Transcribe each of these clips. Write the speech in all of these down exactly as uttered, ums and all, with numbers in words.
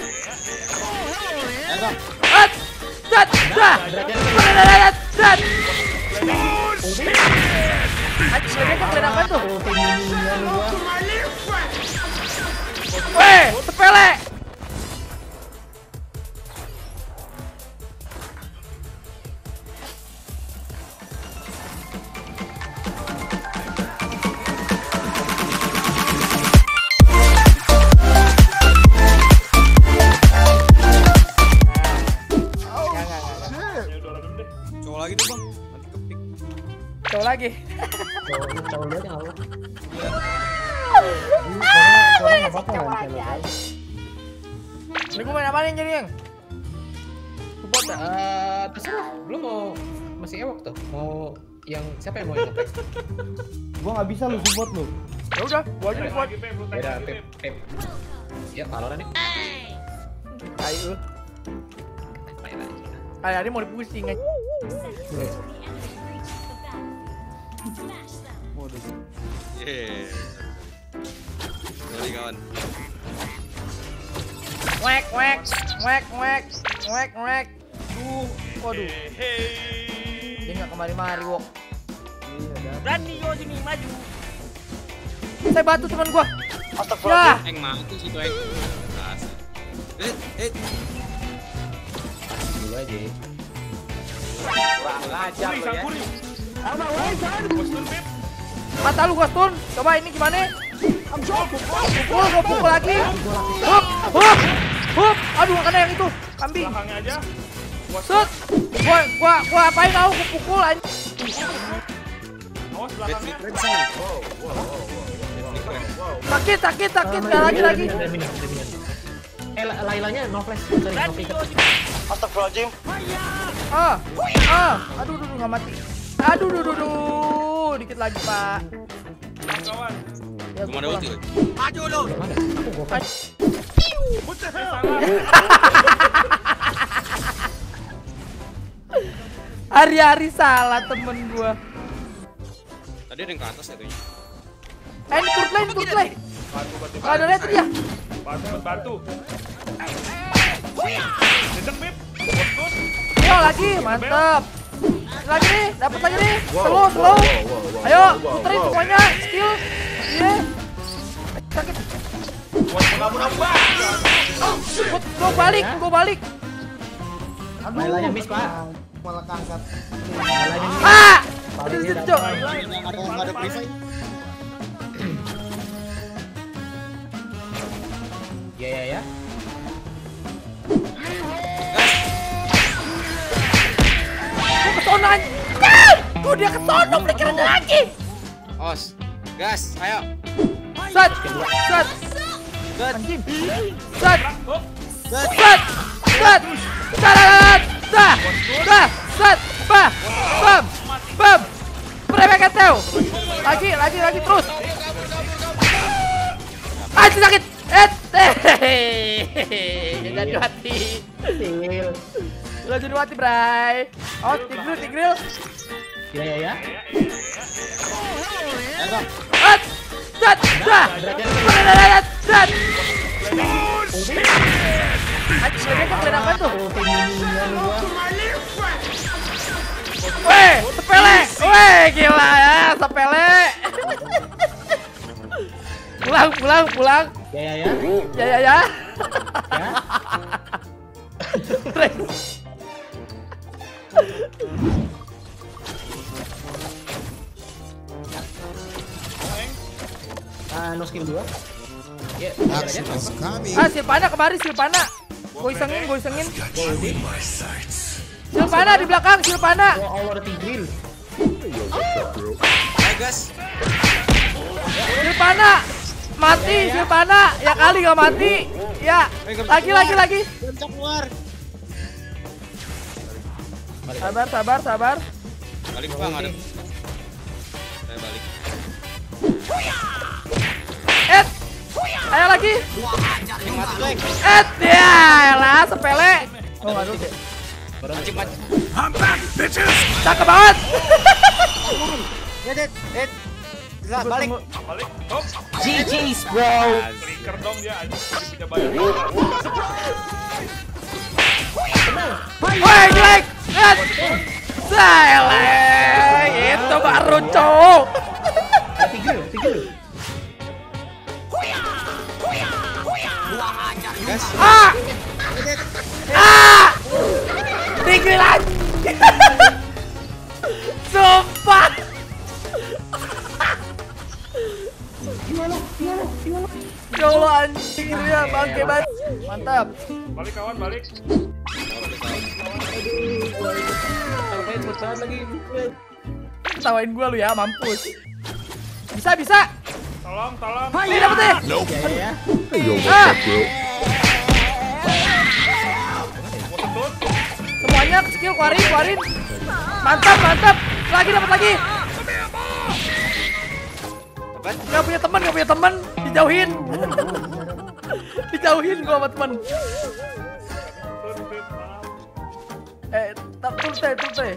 At, dat, dah. Dat. Anjir, mereka keren apa tuh? Weh, sepele. Cowok lagi tuh bang, nanti kepik. Cowok lagi. Cowok cowok lu aja nggak Ini gue main apa nih jadi yang? Support ya? Eh, terserah. Lu mau masih ewok tuh? Mau yang siapa yang mau yang nge-tag? Gua nggak bisa lu support lu. Ya udah, gua aja buat. Beda Pep Pep. Ya Valorant nih. Ayo. Kayak ini mau dipusing aja. Yeay. Sorry kawan. Wek wek wek wek wek wek. Duh, waduh. Dia nggak kemari-mari wok. Berani yo sini maju. Saya bantu teman gua. Ya. Eng mati sih tuh Eng. Eh, eh. Dulu aja. Kurang ajar lo ya. Mata lu gua stun. Coba ini gimana? Pukul, gua pukul lagi. Hup, hup, hup. Aduh, nggak kena yang itu. Kambing. Set. Gua, gua, gua apain kau? Gua pukul aja. Sakit, sakit, sakit. Gak lagi lagi. Eh, Lailanya no flash. Sorry, no pick. Astagfirullahaladzim. Ah, ah. Aduh, aduh, nggak mati. Aduh, aduh, aduh, aduh. Dikit lagi, Pak. Ya, Gua ada ulti. Maju lu. Mana? Aku gua flash. Hari-hari salah temen gua. Tadi ada yang ke atas ya kayaknya. Eh, ini turtle, ini turtle. Gak ada red ya? Bantu, bantu. Dedek, Bib. Yo, lagi, mantap. Lagi nih, dapat lagi nih. Slow, slow. Ayo, puterin semuanya. Skill. Iya. Sakit. Gua, gua balik, gua balik. Lailanya miss, Pak. Malah keangkat. Lailanya miss. Ah! Aduh, itu, Cok. Ada ada perisai. Ya ya ya. Gua kesono aja. Gua dia kesono, flicker ada lagi. Os. Gas, ayo. Set, set. Anjing. Set. Set. Set. Set. Dah. Dah. Set. Bah. Bam. Bam. Premekan Teo. Lagi, lagi, lagi terus. Anjing sakit. Eh. Jangan jadi mati. Jangan jadi mati, Bray. Oh, tigril, tigril. Ya ya ya. At. Set. Dah. Set. Anjir, mereka keren apa tuh? Weh, sepele. Weh, gila ya, sepele. Pulang, pulang, pulang. Ya ya ya. Ya, ya, ya. Ya. Ah, no skill dua. Ya, aja. Ah, Silvana kemari, Silvana. Gue isengin, gue isengin. Silvana di belakang, Silvana. Oh, Allah ada tigril. Ayo gas. Silvana. Mati, Silvana. Ya kali gak mati. Ya, lagi, lagi, lagi. Gancang keluar. Sabar, sabar, sabar. Balik bang, ada. Saya balik. Et. Ayo lagi. Yang mati lagi. Et. Ya, elah, sepele. Oh, aduh. Mancing mancing. Cakep banget. Edit, edit. Bisa balik. Balik. Hop. G G's bro. Clicker dong dia anjing. Tidak bayar. Seleng, itu baru cowok. Tiga, tiga. Ah, ah, tinggi lagi. Sumpah. Ya Allah anjing dia bangke banget. Mantap. Balik kawan, balik. Sampai pecahan lagi. Ketawain gua lu ya, mampus. Bisa, bisa. Tolong, tolong. Ini dapet ya? Ya, ya. Ah. Semuanya skill keluarin, keluarin. Mantap, mantap. Lagi dapat lagi. Gak punya teman, gak punya teman. Dijauhin. Dijauhin gua sama teman. Eh, tak tulte, tulte.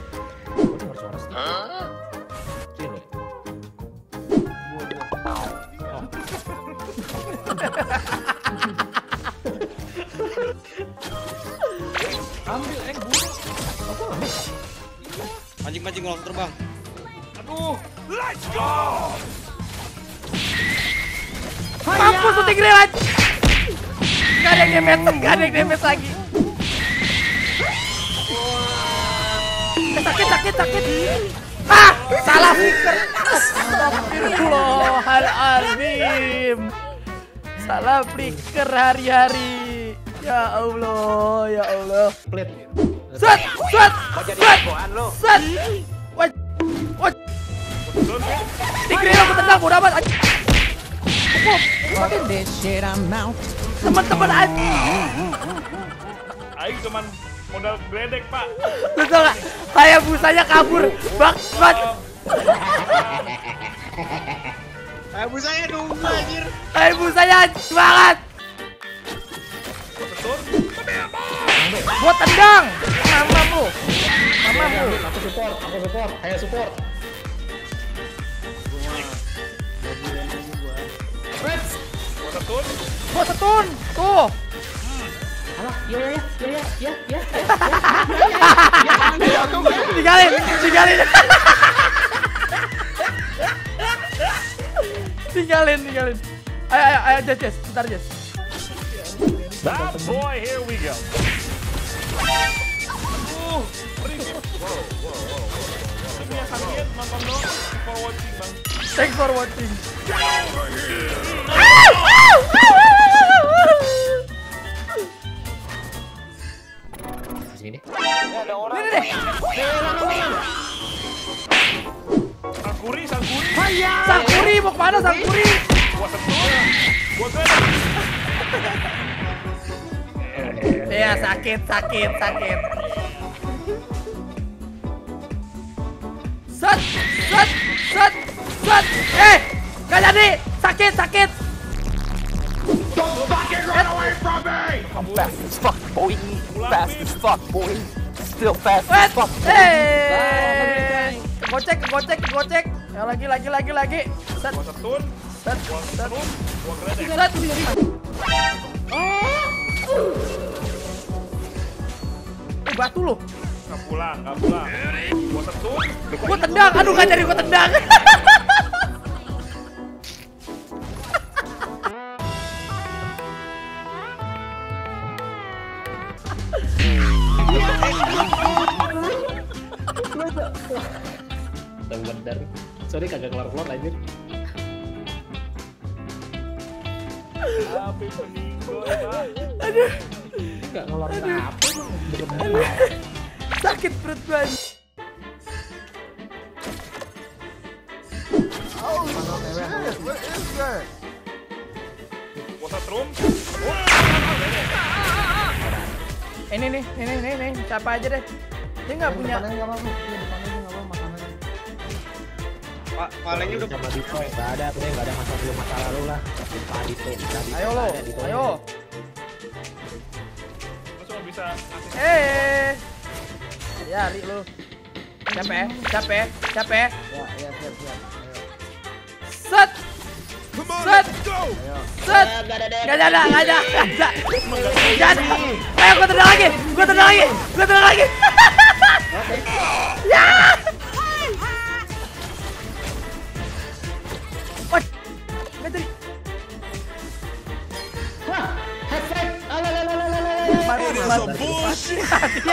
Ambil eh burung. Mancing-mancing langsung terbang. Aduh, let's go. Mampus tuh tigre lagi. Gak ada yang damage, gak ada yang damage lagi. Eh, sakit, sakit, sakit. Ah, salah flicker. Astagfirullahaladzim. Salah flicker hari-hari. Ya Allah, ya Allah. Plate. Set, set, set, set. Wah, wah. Tigre lo ketendang, bodo amat. Teman-teman aja. Aing cuman modal gledek, Pak. Lu tau gak? Hayabusanya kabur. Bak, bak. Hayabusanya nunggu anjir. Hayabusanya banget. Gua tendang. Mamamu. Mamamu. Aku support, aku support. Ayo support. Gua setun. Gua setun. Tuh. Alah, ya ya ya ya ya ya. Tinggalin, tinggalin. Tinggalin, tinggalin. Ayo, ayo, ayo, Jess, Jess. Bentar, Jess. That boy, here we go. Aduh, berisik. Wow, wow, wow. Ini yang sakit, nonton dong. For watching, Bang. Thanks for watching. Sini deh. Ini deh. Sangkuri, sangkuri. Sangkuri, mau kemana Sangkuri? Gua setun. Gua gledek. Ya sakit, sakit, sakit. Set, set, set, set. Eh, gak jadi. Sakit, sakit. Don't fucking run away from me! I'm fast as fuck, boy. Fast as fuck, boy. Still fast Wait, as fuck. eh. Gocek, gocek, gocek. Ya lagi, lagi, lagi, lagi. Set, Gua setun. set, Gua set. setun. Gua gledek. Set. Eh, batu loh. Gak pulang, gak pulang. Gua setun. Gua tendang, aduh gak jadi gua tendang. Bener. Sorry kagak keluar-keluar anjir. Tapi meninggal, Pak. Aduh, Enggak ngeluarin apa lu. sakit perut gua. Gua setrum. Ini nih, ini nih, nih, siapa aja deh. Dia nggak punya. Depannya nggak apa-apa. Iya, depannya nggak apa-apa makanannya. Pak, palingnya udah sama Dito enggak ada, tuh enggak ada masalah belum masa lalu lah. Pak Dito, Dito. Ayo lo, ayo. Lu cuma bisa ngasih. Eh, ya Ri lu. Siapa ya? Siapa ya? Siapa ya? Ya, ya, siap, siap. Ayo. Set, set, Ayo. set. Gak ada, gak ada, gak ada, gak ada. Gak ada. Ayo gua tendang lagi, gua tendang lagi, gua tendang lagi. jalan. Ya. Wah, nggak jadi. Wah, headset. Alalalalalala. Mati, mati. bullshit.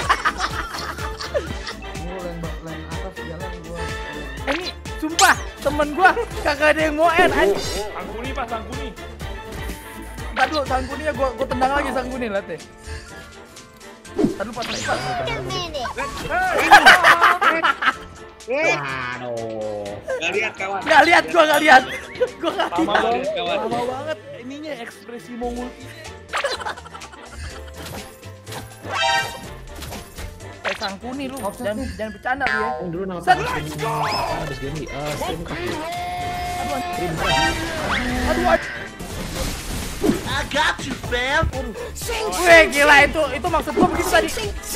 Gua lane bak- lane atas jalan gua. Ini sumpah temen gua kagak ada yang mau end anjing. Sangkuni Pak, sangkuni. Entar dulu sangkuninya gua gua tendang lagi sangkuni lihat deh. Entar dulu pas pas. Waduh. Gak lihat kawan. Enggak lihat gua enggak lihat. Gua enggak Lama lihat. banget, kawan. lama banget ininya ekspresi Mongol. Eh sangkuni lu, Offset jangan tuh. jangan bercanda lu ya. Yang dulu nama Set. habis gini. Eh, stream kah? Stream kah? Aduh, aduh. I got you, fam. Wih, gila itu itu maksud gua begitu tadi.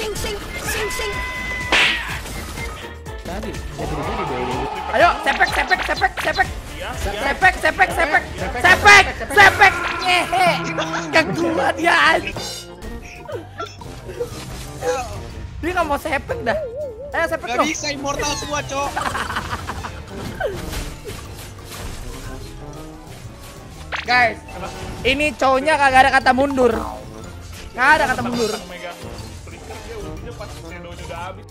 Tadi jadi jadi dulu. Ayo, sepek, sepek, sepek, sepek. Ya, Sepek, sepek, sepek. Sepek, sepek. Ngehe. Yang gua dia anjing. Dia nggak mau sepek dah. Ayo sepek Gak dong. bisa immortal semua, Cok. Guys, ini cowoknya kagak ada kata mundur. Nggak ada kata mundur. megang flicker dia ultinya pas shadow-nya udah habis.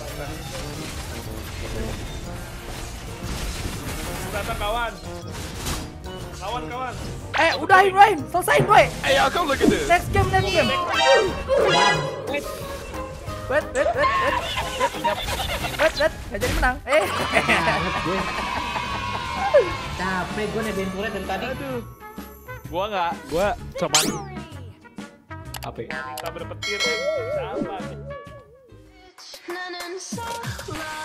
Datang kawan. Lawan kawan. Eh, udahin, udahin. Selesain, boy. Hey, y'all, come look at this. Next game, next game. Wait, wait, wait, wait. Wait, wait, wait. Nggak jadi menang. Eh. Gue capek gue nebeng turret dari tadi. Aduh. Gua enggak, gua cuman Apa ya? kita berpetir bisa apa nih? 나는 so lost.